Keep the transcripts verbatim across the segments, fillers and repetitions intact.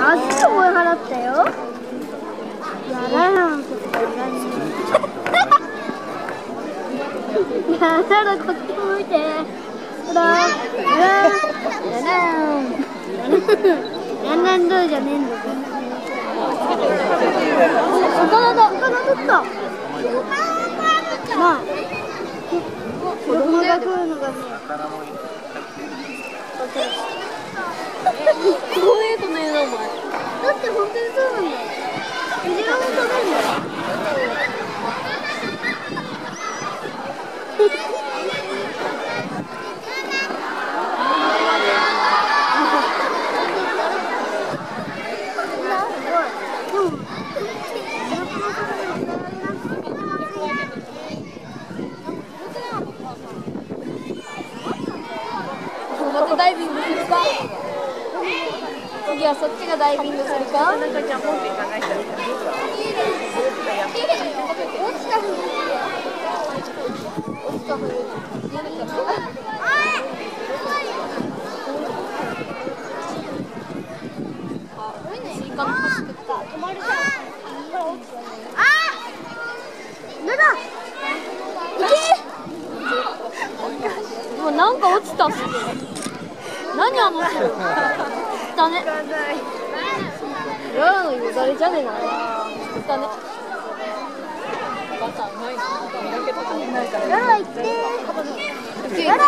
あっちも払ったよ。やらなんてことやらんね。やららこっち向いて。ほら、やら、やらん。やらんどうじゃねえんだぞ。魚だ、魚取った。まあ、子供が来るのがね。 どういうこと言うのお前。 だって本当にそうなんだよ。クジラも食べるんだよ。 またダイビングするか。次はそっちがダイビングするか。落ちたふり。落ちたふり。スイカの端食った。止まるじゃん。 あー、なんだ。 もうなんか落ちたっす。何あの人。だね。やらのよだれじゃねえな。だね。バターうまいな。 やら行って。やら。やら。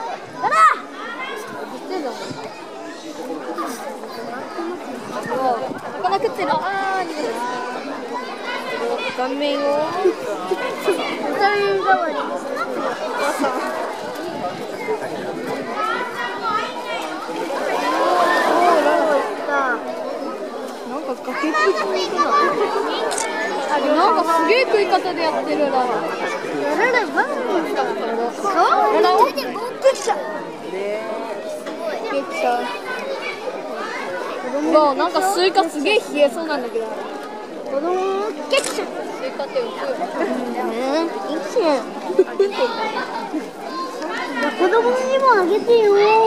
魚食ってる。ああ、逃げた。顔面を。 二人代わりにする。 なんか崖っぷちに行くな。なんかすげえ食い方でやってるな。 やらればんだ。そう。 やらお。 でもできた。 できた。わあ、なんかスイカすげえ冷えそうなんだけど。 子供もゲッシャ。 スイカって浮く。 ねえ、いいじゃん。子供にもあげてよ。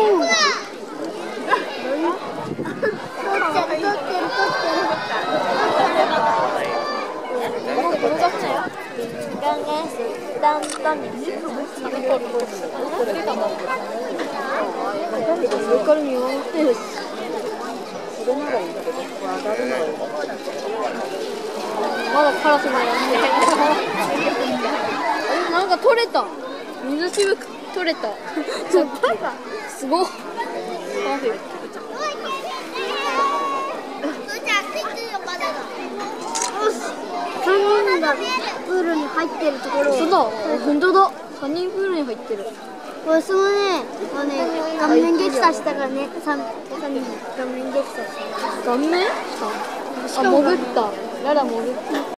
まだカラスもやってなんか取れた。水しぶき取れた。すごっ。 さんにんがプールに入ってるところ。 そうだ。本当だ。三人プールに入ってる。 これそのね、あのね、顔面激写したからね、三人顔面激写した。 顔面？あ、潜った。ララ潜った。